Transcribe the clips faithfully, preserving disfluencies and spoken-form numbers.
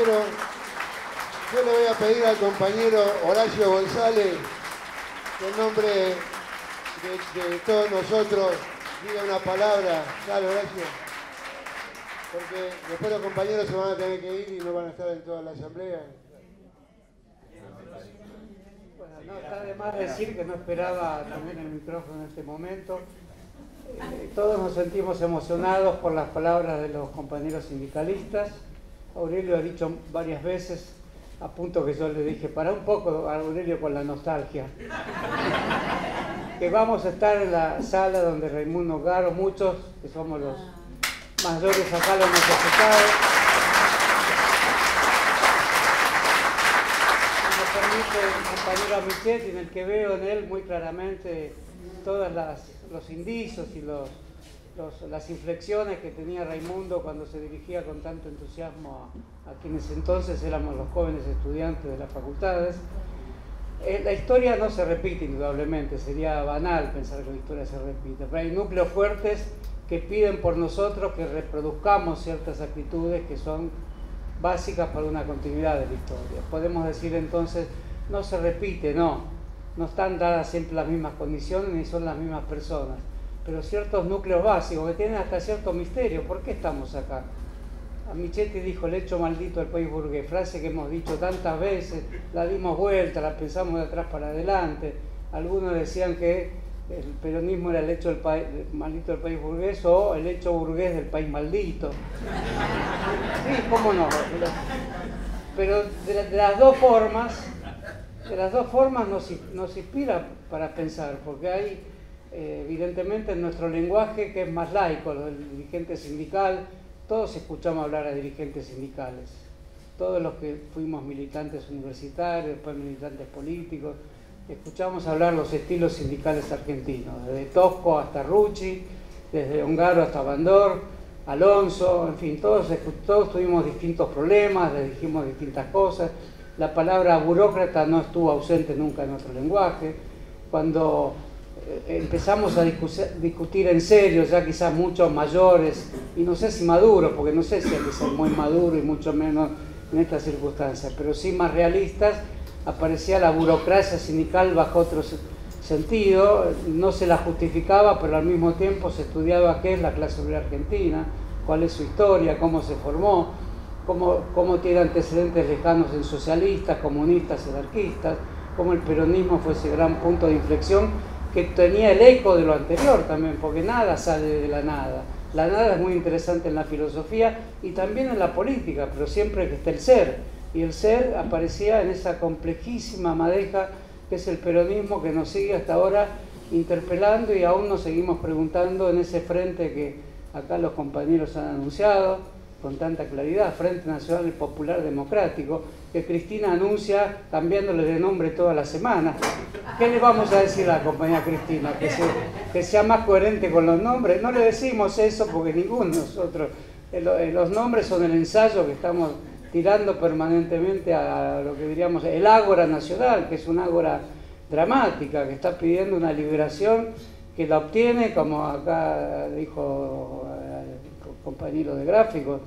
compañero, yo le voy a pedir al compañero Horacio González que en nombre de, de todos nosotros diga una palabra. Dale, Horacio. Porque después los compañeros se van a tener que ir y no van a estar en toda la asamblea. Bueno, no está de más decir que no esperaba también el micrófono en este momento. Eh, todos nos sentimos emocionados por las palabras de los compañeros sindicalistas. Aurelio ha dicho varias veces, a punto que yo le dije, para un poco a Aurelio con la nostalgia, que vamos a estar en la sala donde Raimundo Garo, muchos que somos los mayores acá lo hemos escuchado. Me permite el compañero Michetti, en el que veo en él muy claramente todos los indicios y los, los, las inflexiones que tenía Raimundo cuando se dirigía con tanto entusiasmo a, a quienes entonces éramos los jóvenes estudiantes de las facultades. Eh, la historia no se repite indudablemente, sería banal pensar que la historia se repite, pero hay núcleos fuertes que piden por nosotros que reproduzcamos ciertas actitudes que son básicas para una continuidad de la historia. Podemos decir entonces, no se repite, no, no están dadas siempre las mismas condiciones ni son las mismas personas, pero ciertos núcleos básicos que tienen hasta cierto misterio. ¿Por qué estamos acá? A Michetti dijo el hecho maldito del país burgués, frase que hemos dicho tantas veces, la dimos vuelta, la pensamos de atrás para adelante. Algunos decían que el peronismo era el hecho del país, maldito del país burgués o el hecho burgués del país maldito. Sí, cómo no. Pero de, de las dos formas, de las dos formas nos, nos inspira para pensar, porque hay eh, evidentemente en nuestro lenguaje que es más laico, lo del dirigente sindical. Todos escuchamos hablar a dirigentes sindicales, todos los que fuimos militantes universitarios, después militantes políticos, escuchamos hablar los estilos sindicales argentinos, desde Tosco hasta Rucci, desde Ongaro hasta Bandor, Alonso, en fin, todos, todos tuvimos distintos problemas, les dijimos distintas cosas. La palabra burócrata no estuvo ausente nunca en nuestro lenguaje. Cuando empezamos a discutir en serio, ya quizás muchos mayores, y no sé si maduros, porque no sé si hay que ser muy maduro y mucho menos en estas circunstancias, pero sí más realistas, aparecía la burocracia sindical bajo otro sentido, no se la justificaba, pero al mismo tiempo se estudiaba qué es la clase obrera argentina, cuál es su historia, cómo se formó, cómo, cómo tiene antecedentes lejanos en socialistas, comunistas, anarquistas, cómo el peronismo fue ese gran punto de inflexión que tenía el eco de lo anterior también, porque nada sale de la nada. La nada es muy interesante en la filosofía y también en la política, pero siempre que está el ser. Y el ser aparecía en esa complejísima madeja que es el peronismo, que nos sigue hasta ahora interpelando y aún nos seguimos preguntando en ese frente que acá los compañeros han anunciado con tanta claridad, Frente Nacional y Popular Democrático, que Cristina anuncia cambiándole de nombre toda la semana. ¿Qué le vamos a decir a la compañera Cristina? Que, se, que sea más coherente con los nombres. No le decimos eso porque ninguno de nosotros, los nombres son el ensayo que estamos tirando permanentemente a lo que diríamos el ágora nacional, que es una ágora dramática, que está pidiendo una liberación que la obtiene, como acá dijo el compañero de gráficos,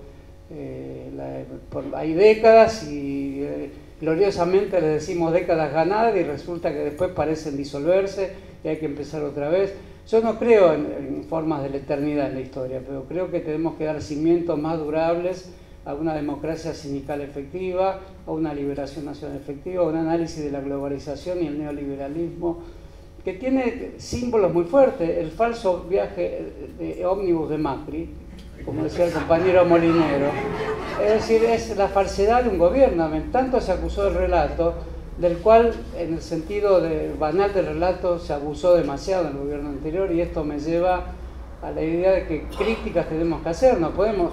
eh, la, por, hay décadas y eh, gloriosamente le decimos décadas ganadas y resulta que después parecen disolverse y hay que empezar otra vez. Yo no creo en, en formas de la eternidad en la historia, pero creo que tenemos que dar cimientos más durables a una democracia sindical efectiva, a una liberación nacional efectiva, a un análisis de la globalización y el neoliberalismo, que tiene símbolos muy fuertes. El falso viaje de ómnibus de Macri, como decía el compañero Molinero, es decir, es la falsedad de un gobierno. Tanto se acusó del relato, del cual, en el sentido de, banal del relato, se abusó demasiado en el gobierno anterior, y esto me lleva a la idea de que críticas tenemos que hacer. No podemos...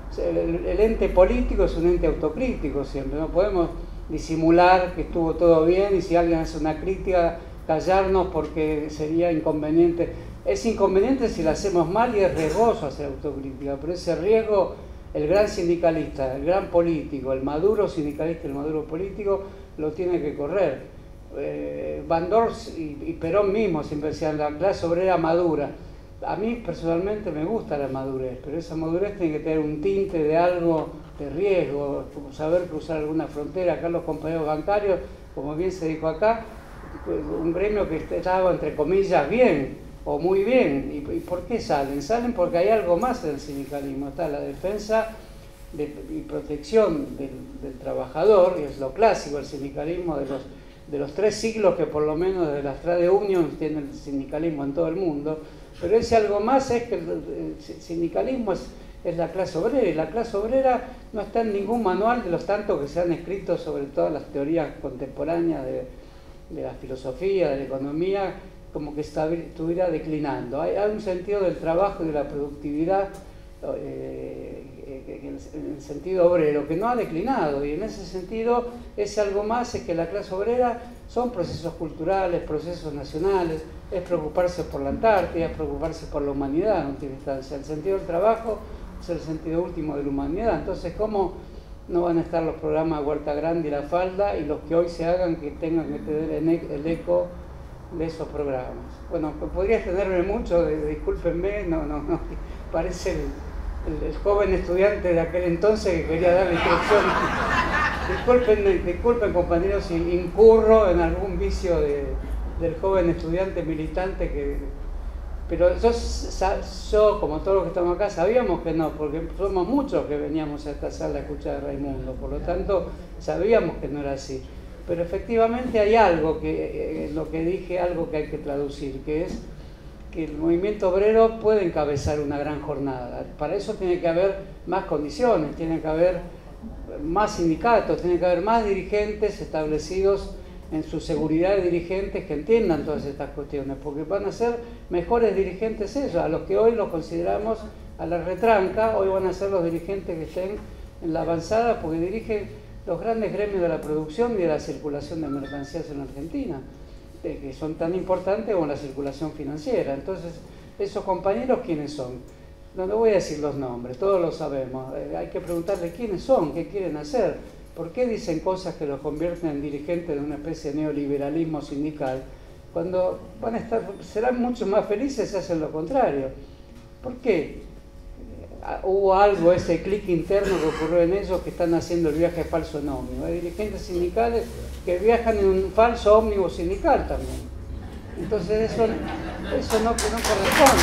El, el ente político es un ente autocrítico siempre, no podemos disimular que estuvo todo bien y si alguien hace una crítica callarnos porque sería inconveniente. Es inconveniente si la hacemos mal y es riesgoso hacer autocrítica, pero ese riesgo el gran sindicalista, el gran político, el maduro sindicalista y el maduro político lo tiene que correr. Eh, Bandor y, y Perón mismo siempre decían la clase obrera madura. A mí personalmente me gusta la madurez, pero esa madurez tiene que tener un tinte de algo de riesgo, como saber cruzar alguna frontera. Acá los compañeros bancarios, como bien se dijo acá, un gremio que estaba entre comillas bien o muy bien. ¿Y, y por qué salen? Salen porque hay algo más en el sindicalismo. Está la defensa de, y protección del, del trabajador, y es lo clásico, el sindicalismo de los, de los tres siglos que por lo menos de las trade unions tiene el sindicalismo en todo el mundo. Pero ese algo más es que el, el sindicalismo es, es la clase obrera, y la clase obrera no está en ningún manual de los tantos que se han escrito sobre todas las teorías contemporáneas de, de la filosofía, de la economía, como que estuviera declinando. Hay, hay un sentido del trabajo y de la productividad eh, en el sentido obrero que no ha declinado, y en ese sentido ese algo más es que la clase obrera son procesos culturales, procesos nacionales, es preocuparse por la Antártida, es preocuparse por la humanidad en última instancia. El sentido del trabajo es el sentido último de la humanidad. Entonces, ¿cómo no van a estar los programas Huerta Grande y La Falda, y los que hoy se hagan que tengan que tener el eco de esos programas? Bueno, podría extenderme mucho, discúlpenme, no, no, no, parece el, el, el joven estudiante de aquel entonces que quería dar la instrucción. Disculpen, disculpen compañeros si incurro en algún vicio de, del joven estudiante militante, que, pero yo, yo, como todos los que estamos acá, sabíamos que no, porque somos muchos que veníamos a esta sala a escuchar a Raimundo, por lo tanto sabíamos que no era así. Pero efectivamente hay algo que, eh, lo que dije, algo que hay que traducir, que es que el movimiento obrero puede encabezar una gran jornada. Para eso tiene que haber más condiciones, tiene que haber más sindicatos, tiene que haber más dirigentes establecidos en su seguridad de dirigentes que entiendan todas estas cuestiones, porque van a ser mejores dirigentes ellos, a los que hoy los consideramos a la retranca. Hoy van a ser los dirigentes que estén en la avanzada, porque dirigen los grandes gremios de la producción y de la circulación de mercancías en Argentina, que son tan importantes como la circulación financiera. Entonces, esos compañeros, ¿quiénes son? No, no voy a decir los nombres, todos lo sabemos. Eh, hay que preguntarle quiénes son, qué quieren hacer, por qué dicen cosas que los convierten en dirigentes de una especie de neoliberalismo sindical, cuando van a estar, serán mucho más felices si hacen lo contrario. ¿Por qué? Hubo algo, ese clic interno que ocurrió en ellos, que están haciendo el viaje falso en ómnibus. Hay dirigentes sindicales que viajan en un falso ómnibus sindical también. Entonces eso, eso no, no corresponde.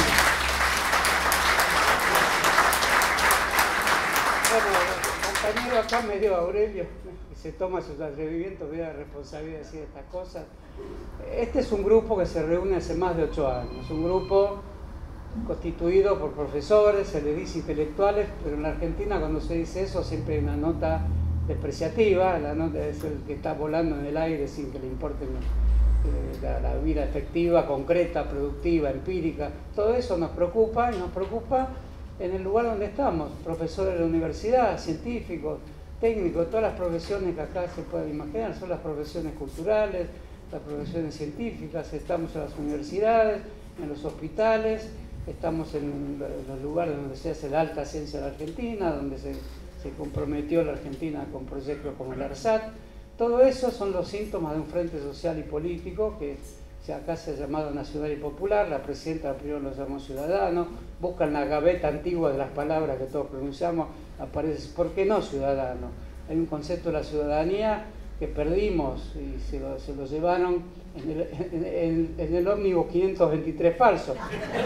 Bueno, el compañero acá me dio Aurelio, que se toma sus atrevimientos, ve la responsabilidad de decir estas cosas. Este es un grupo que se reúne hace más de ocho años, un grupo constituido por profesores, se le dice intelectuales, pero en la Argentina cuando se dice eso siempre hay una nota despreciativa, la nota es el que está volando en el aire sin que le importe eh, la, la vida efectiva, concreta, productiva, empírica. Todo eso nos preocupa, y nos preocupa en el lugar donde estamos, profesores de la universidad, científicos, técnicos, todas las profesiones que acá se pueden imaginar, son las profesiones culturales, las profesiones científicas. Estamos en las universidades, en los hospitales, estamos en los lugares donde se hace la alta ciencia de la Argentina, donde se, se comprometió la Argentina con proyectos como el ARSAT. Todo eso son los síntomas de un frente social y político que acá se ha llamado nacional y popular. La presidenta primero lo llamó ciudadano. Buscan la gaveta antigua de las palabras que todos pronunciamos, aparece, ¿por qué no ciudadano? Hay un concepto de la ciudadanía que perdimos y se lo, se lo llevaron en el, en, en, en el ómnibus quinientos veintitrés falso.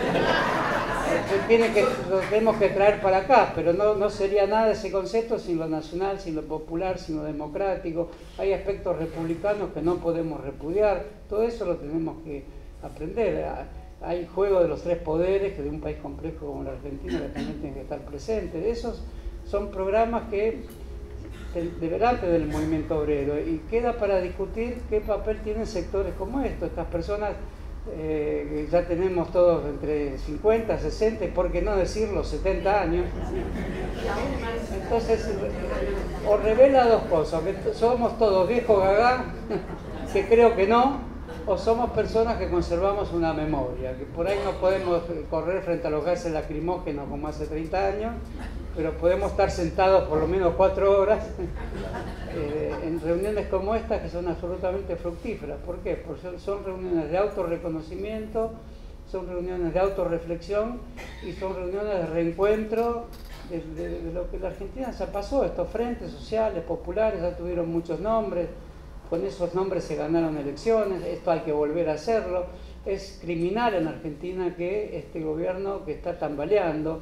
Tiene que, lo tenemos que traer para acá, pero no, no sería nada ese concepto sin lo nacional, sin lo popular, sin lo democrático. Hay aspectos republicanos que no podemos repudiar. Todo eso lo tenemos que aprender. Hay juego de los tres poderes, que de un país complejo como la Argentina que también tienen que estar presentes. Esos son programas que deberán tener el movimiento obrero, y queda para discutir qué papel tienen sectores como estos, estas personas eh, que ya tenemos todos entre cincuenta, sesenta, y por qué no decirlo, setenta años. Entonces, o revela dos cosas, que somos todos viejos gagá, que creo que no, o somos personas que conservamos una memoria, que por ahí no podemos correr frente a los gases lacrimógenos como hace treinta años, pero podemos estar sentados por lo menos cuatro horas eh, en reuniones como estas, que son absolutamente fructíferas. ¿Por qué? Porque son reuniones de autorreconocimiento, son reuniones de autorreflexión y son reuniones de reencuentro de, de, de lo que la Argentina se pasó, estos frentes sociales, populares, ya tuvieron muchos nombres, con esos nombres se ganaron elecciones, esto hay que volver a hacerlo. Es criminal en Argentina que este gobierno que está tambaleando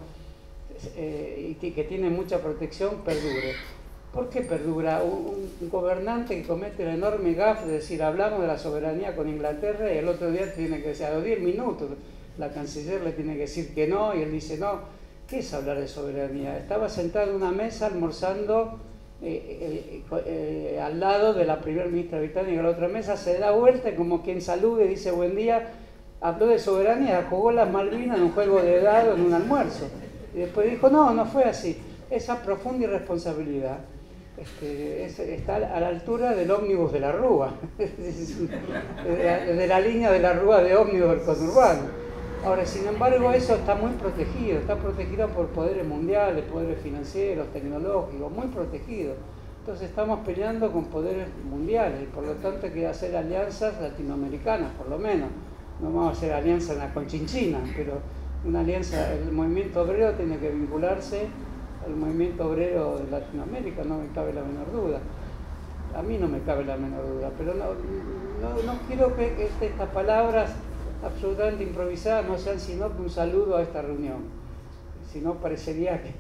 eh, y que tiene mucha protección perdure. ¿Por qué perdura? Un, un gobernante que comete el enorme gaffe de decir, hablamos de la soberanía con Inglaterra, y el otro día tiene que decir, a los diez minutos, la canciller le tiene que decir que no, y él dice no. ¿Qué es hablar de soberanía? Estaba sentado en una mesa almorzando eh, eh, eh, al lado de la primera ministra británica. La otra mesa se da vuelta como quien saluda y dice buen día. Habló de soberanía, jugó las Malvinas en un juego de dado en un almuerzo. Y después dijo, no, no fue así. Esa profunda irresponsabilidad este, es, está a la altura del ómnibus de la Rúa, de, de la línea de la Rúa de ómnibus del conurbano. Ahora, sin embargo, eso está muy protegido, está protegido por poderes mundiales, poderes financieros, tecnológicos, muy protegido. Entonces estamos peleando con poderes mundiales y por lo tanto hay que hacer alianzas latinoamericanas, por lo menos. No vamos a hacer alianzas en la Conchinchina, pero una alianza, el movimiento obrero tiene que vincularse al movimiento obrero de Latinoamérica, no me cabe la menor duda. A mí no me cabe la menor duda, pero no, no, no quiero que estas palabras absolutamente improvisadas no sean sino que un saludo a esta reunión. Si no, parecería que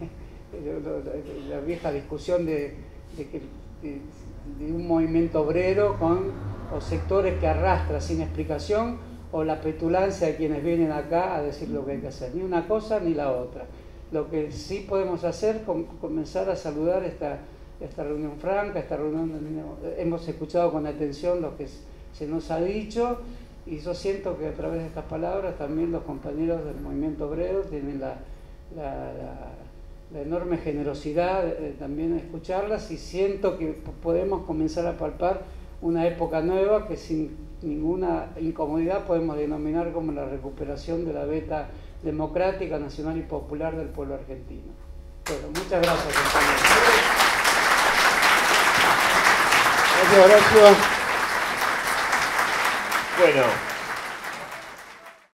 la vieja discusión de, de, que, de, de un movimiento obrero con o sectores que arrastra sin explicación, o la petulancia de quienes vienen acá a decir lo que hay que hacer. Ni una cosa ni la otra. Lo que sí podemos hacer es comenzar a saludar esta, esta reunión franca, esta reunión donde hemos escuchado con atención lo que se nos ha dicho. Y yo siento que a través de estas palabras también los compañeros del movimiento obrero tienen la, la, la, la enorme generosidad de también escucharlas, y siento que podemos comenzar a palpar una época nueva que sin ninguna incomodidad podemos denominar como la recuperación de la beta democrática, nacional y popular del pueblo argentino. Bueno, muchas gracias, compañeros. Gracias, Horacio. Bueno.